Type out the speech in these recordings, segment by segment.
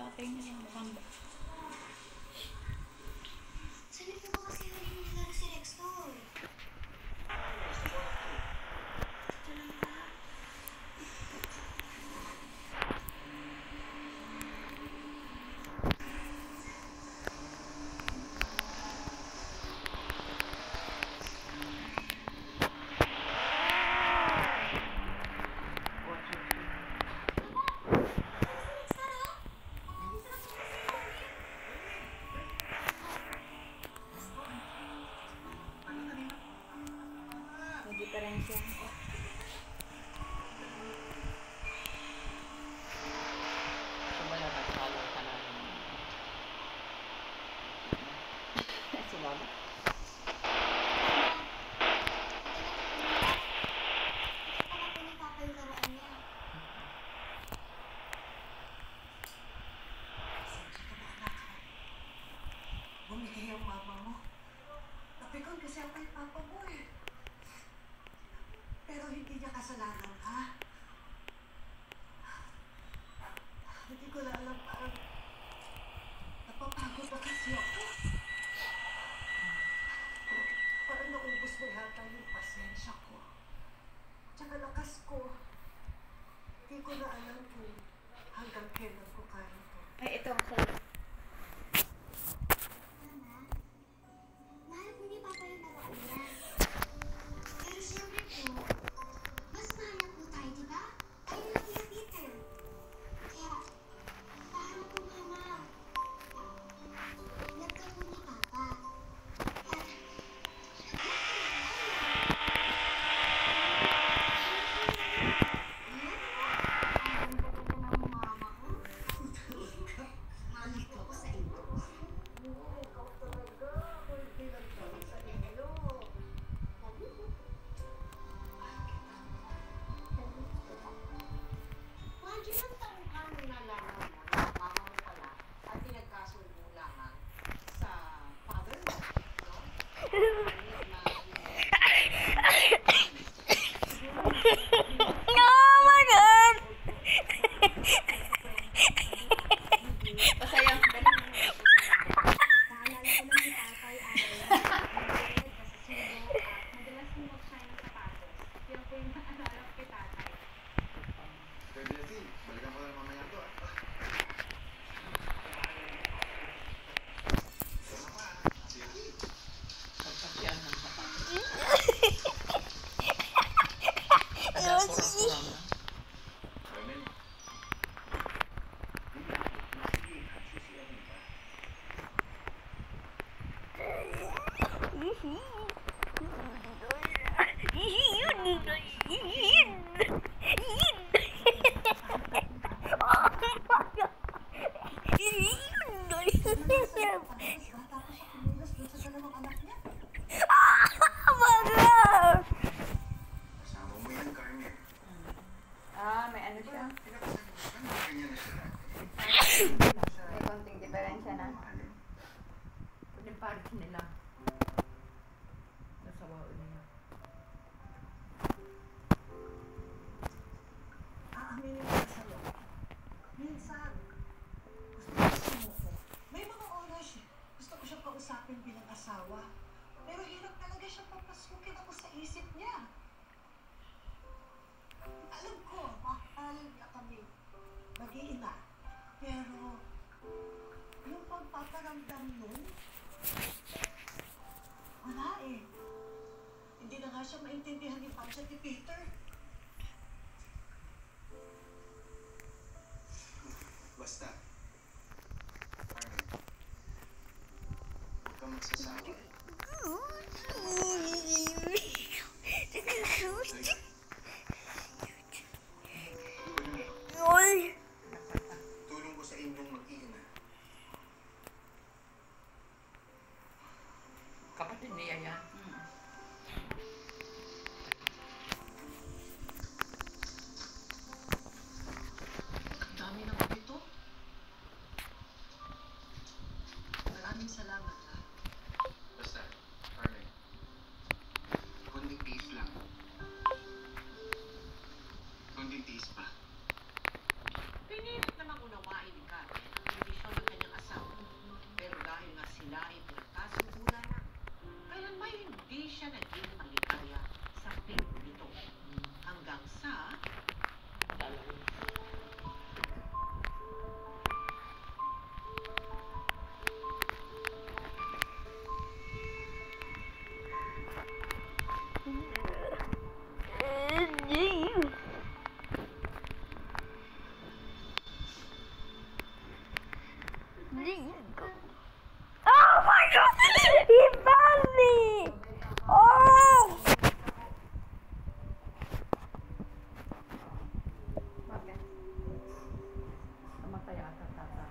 tatay niya. Mukhang... Saan po ba kasi yung nilaro si Rextor? Diferensya. Sumaya ka sa kalong ka na. Sumama. Bumigay ang mama mo. Napikon kasi ako yung papa mo eh. Pero hindi niya kasalanan ka. Hindi ko na alam parang napapagod na kasi ako. Parang naubos na yata yung pasensya ko. Tsaka lakas ko. Hindi ko na alam kung hanggang kailan ko kaya to. Ay, ito ang sarap. Mahal po ni Papa yung laruan niya. Pero siyempre po, mas mahal na po tayo, di ba? Ayun lang yung Peter. Kaya, paano po, Mama? Love ka po ni Papa. Nalito ako sa inyo. Ikaw talaga. Hindi lang kami sa inyo. Imagine ang taong kang nalaman mo na mama mo pala at pinagkasundo lamang sa father mo, no? Oh my God! Masaya. Naalala ko lang si Tatay ay nagdadagdag kasi sundo at madalas humot siya ng sapatos. Yun po yung naalala ko kay Tatay. Pwede na, Steve. Balikan ko na mamaya to, ah. Sama, sige. Pagkakyan ng sapatos. Ada oras ko lang. Roman. Tapos ako nilas doon sa dalawang anak niya. Kasama mo yung karne. Ah, may ano siya. Ganyan na siya. May konting diferensya na. Kung yung party nila. Nasawa nila. Aaminin ko sa'yo. Minsan, gusto ko. May mga oras, gusto ko siyang kausapin bilang asawa. Pero hirap talaga siyang papasukin ako sa isip niya. Alam ko, mahal niya kami. Mag-iina. Pero, yung pagpaparamdam nun, wala eh. Hindi na nga siya maintindihan ni Pamsa ni Peter. Basta. Armin. Huwag kang magsasawa. Tulong ko sa inyong mag-iina. Kapatid niya yan. Dami ng ito. Maraming salamat ha. Basta, Armin. Kundi tiis lang. Kundi tiis pa. Pinilit namang unawain ka. Oh my god! He found me! Oh! Bakit? Namatay ata tata.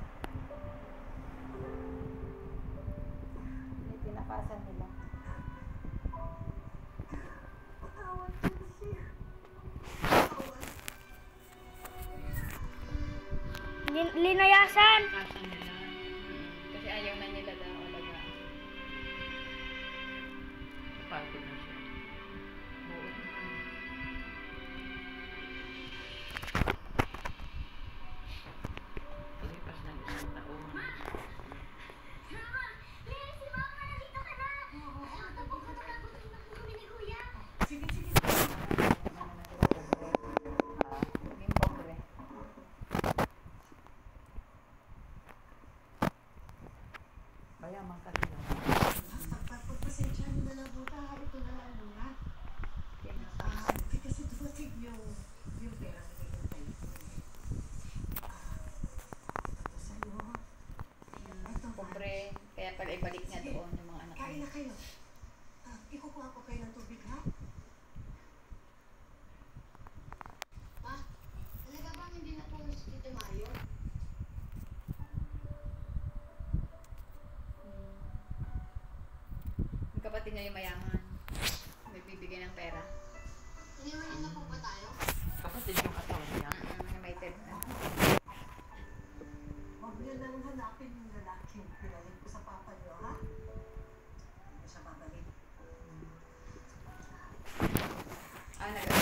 Hindi tinakasan nila. Patawad ko na siya. Patawad. Linayasan! Kasan nila. Kasi ayaw na nila daw alagaan. Pagod na siya. Oo naman. Pilipas ng isang taon. Mama! Mary, si Mama! Nandito ka na! Oo, tapos ko na kami ni Kuya. Sige, sige. Maging pobre. Mayaman ka din. Pagpasensya niyo na lang po ta. Ito na lang muna. Kasi dumating yung pera na hinintay ko. Ito sa'yo. Ito, Pobre. Kaya pala ibalik niya doon yung mga anak kain niya. na kayo. Ikukuha ko kayo ng tubig, ha? Ma, talaga bang hindi na po si Tito Mario? Yung kapatid niya yung mayaman. May bibigay ng pera. Iniwan na po ba tayo? Kapatid yung asawa niya. May ted. Huwag niyo nang hanapin yung lalaking pinalit ko sa papa niyo, ha? Hindi siya babalik. Ah, nag